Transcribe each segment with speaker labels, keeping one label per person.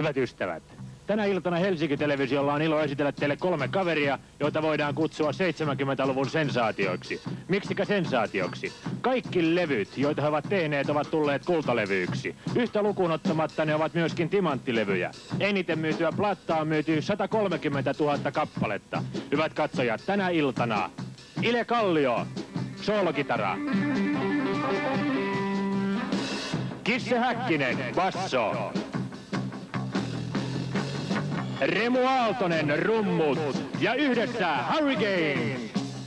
Speaker 1: Hyvät ystävät, tänä iltana Helsinki-televisiolla on ilo esitellä teille 3 kaveria, joita voidaan kutsua 70-luvun sensaatioiksi. Miksikä sensaatioksi? Kaikki levyt, joita he ovat tehneet, ovat tulleet kultalevyiksi. Yhtä lukuun ottamatta ne ovat myöskin timanttilevyjä. Eniten myytyä plattaa on myyty 130 000 kappaletta. Hyvät katsojat, tänä iltana Ile Kallio, soolokitara. Kisse Häkkinen, basso. Remu Aaltonen, rummut. Ja yhdessä Hurricane.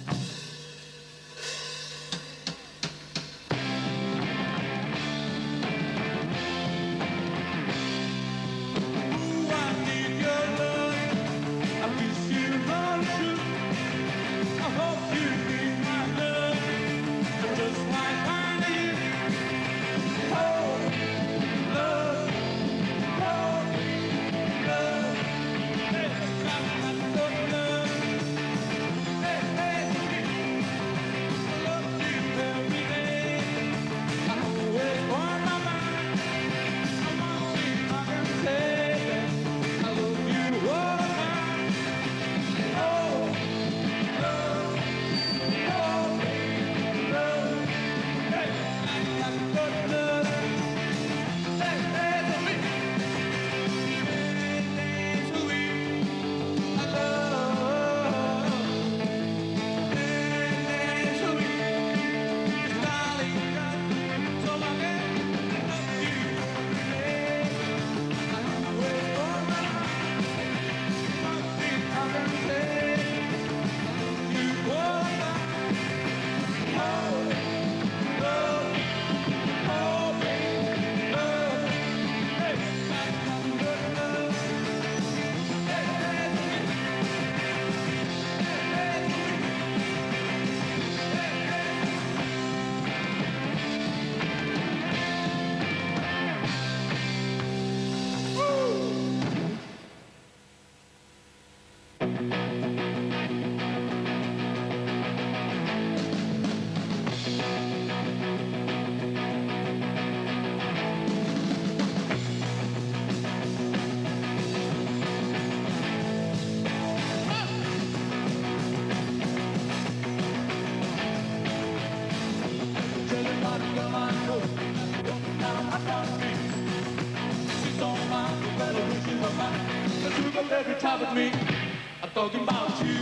Speaker 2: Every time with me, I'm talking about you.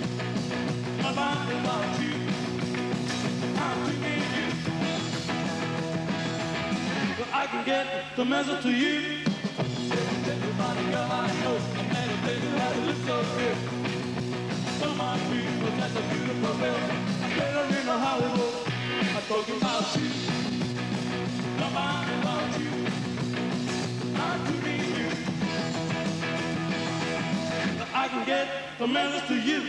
Speaker 2: I'm talking about you. I'm thinking you. Well, I can get the message to you. Everybody, girl, I know I'm meditating how to live so good. Some of people, that's a beautiful girl. They don't need no Hollywood. I'm talking about you. I'm talking about you. I'm thinking you. I can get the message to you.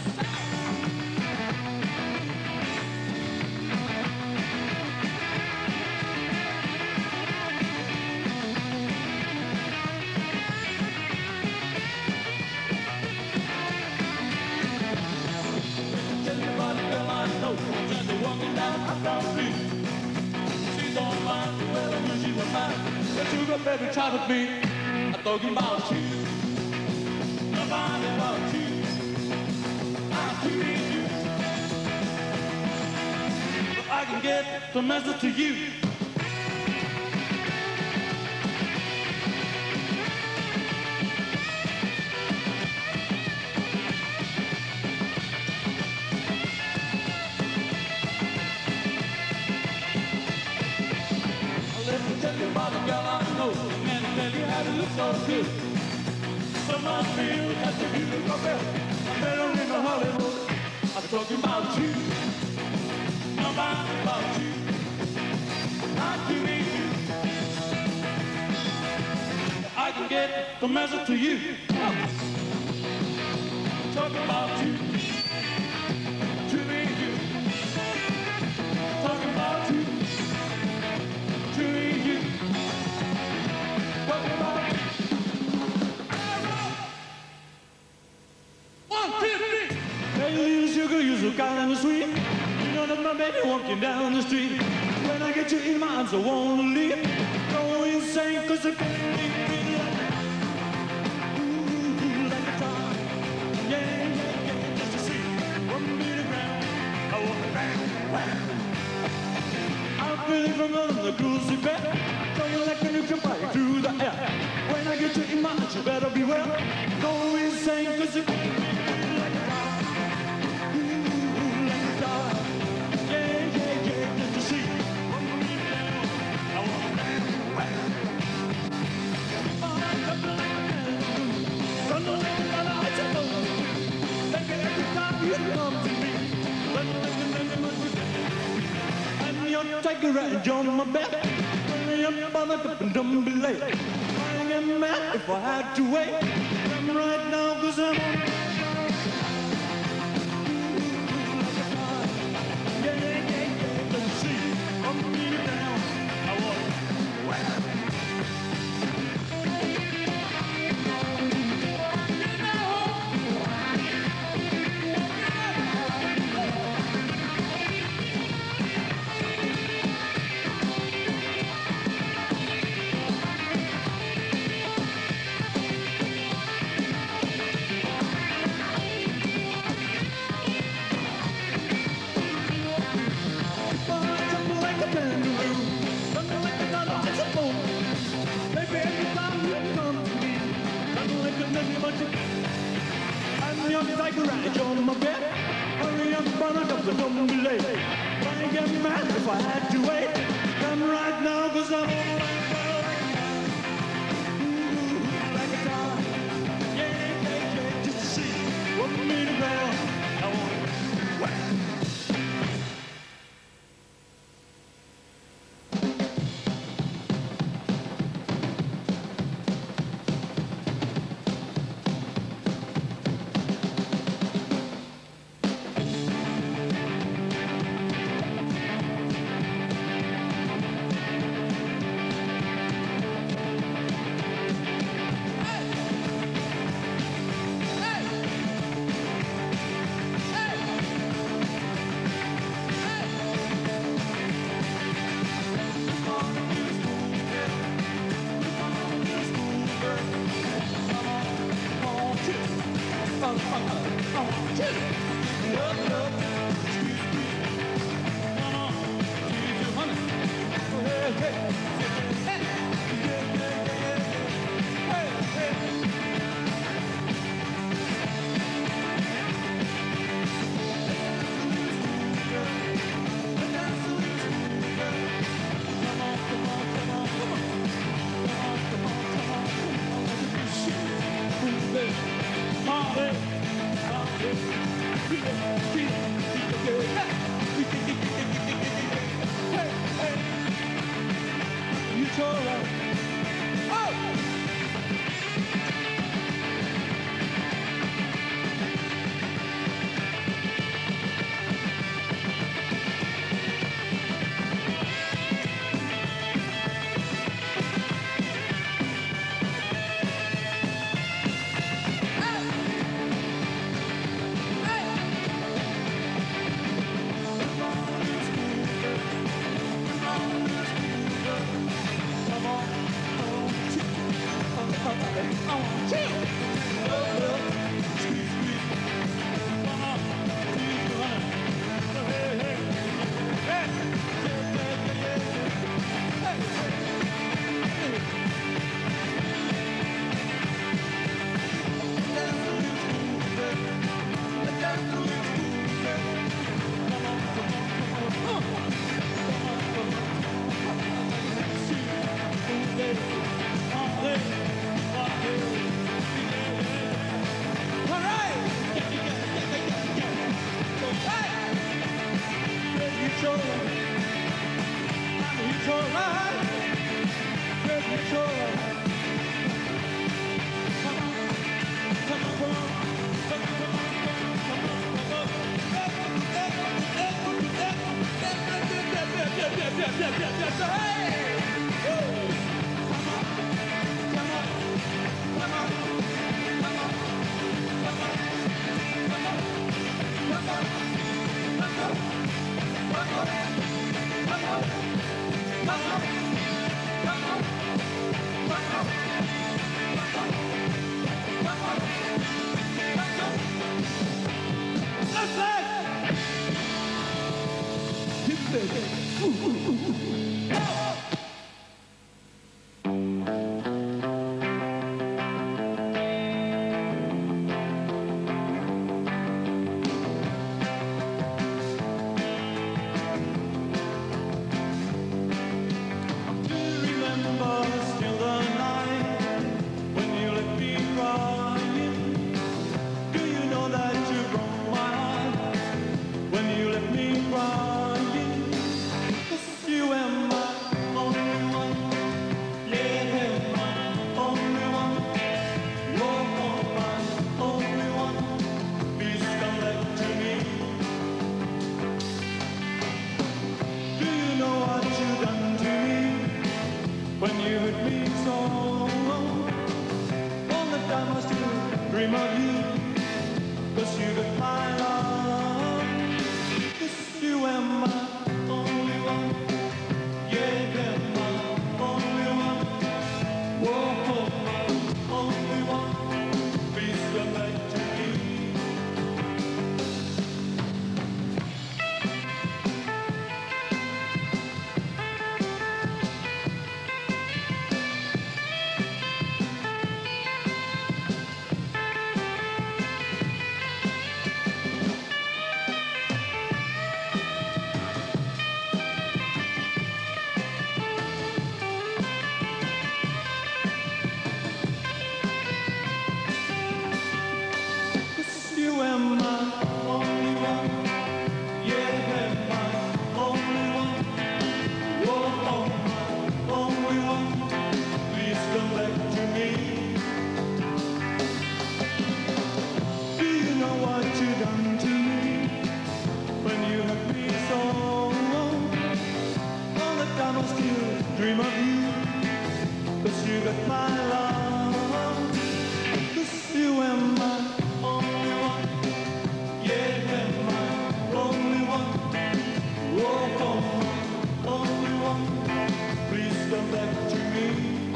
Speaker 2: Everybody, girl, I know, just walking down the street. She don't mind the weather when she was mine. But you got every time with me. I'm talking about you. About you, I'm feeling you. I can get the message to you. Let me tell you about a girl I know. The man will tell you how to look so good. Some of feel that's a beautiful girl. They don't need no Hollywood. I'm talking about you. I'm talking about you. I'm feeling you. I can get the message to you. I'm talking about you. Feeling you. Talking about you. Feeling you. Talking about you. You're so kind and sweet. You know that my baby walking down the street. When I get you in my arms, I wanna leave. Go insane, cause I can't leave. stronger than the cruisy bear. Something like when you can fly through the air. When I get you in my arms, you better beware. Go insane, cause you like a dog. Ooh, like a dog. Yeah, yeah, yeah, did you see? I want take a ride on my back. I'm bothered up and don't be late. I get mad if I had to wait. Come right now, cause I'm on. Yeah, yeah, yeah, yeah. Let's see. I'm beating down. I want. If I had to wait, come right now, cause I'm like a dog. Yeah, yeah, yeah, just to see what me to ground. I want dream of you, 'cause you got my love. 'Cause you are my only one. Yeah, you're my only one. Whoa, my only one. Please come back to me. You are my only one. Yeah, you're my only one. Whoa, my only one. Please come back to me. Do you know what you done to me when you have me so? All the time I still dream of you, 'cause you got my love. 'Cause you are my only one. Yeah, you're my only one. Whoa, my only one. Please come back to me.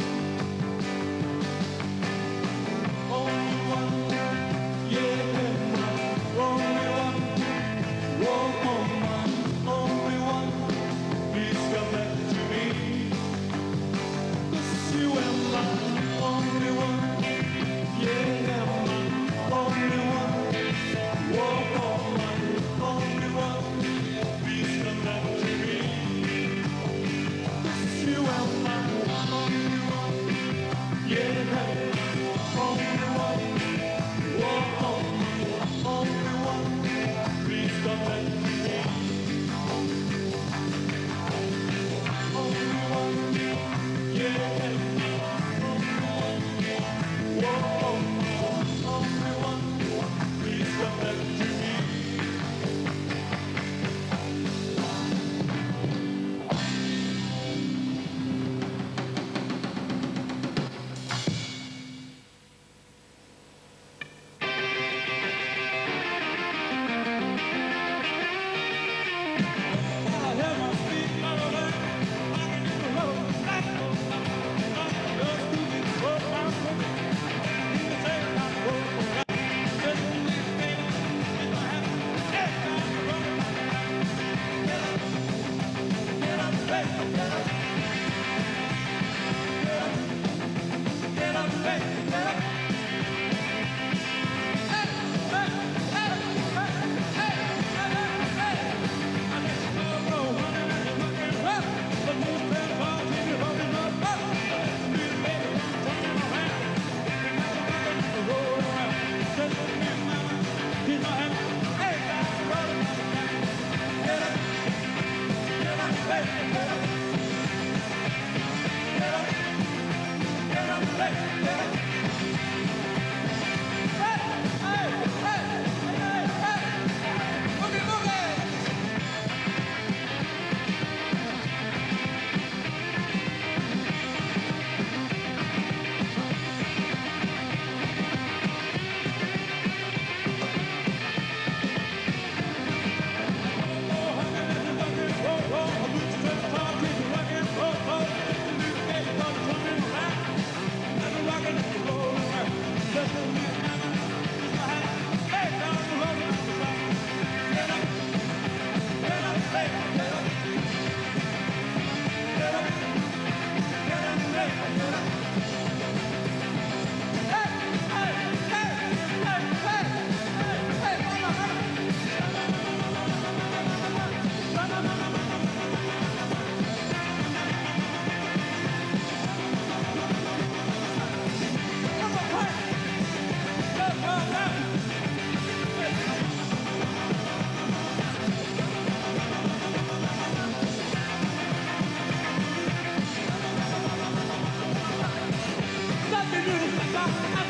Speaker 2: Only one. Yeah, you're my only one. Whoa, my only one. Please come back to me. 'Cause you are my only one. Yeah, you're my only one. Whoa, my only one. Please come back to me. 'Cause you are my only one. Yeah, you're my only one. Whoa, my only one. Please come back to me. Only one. Yeah, you're my only one. Whoa, my only one. Please come back to me.
Speaker 3: Stop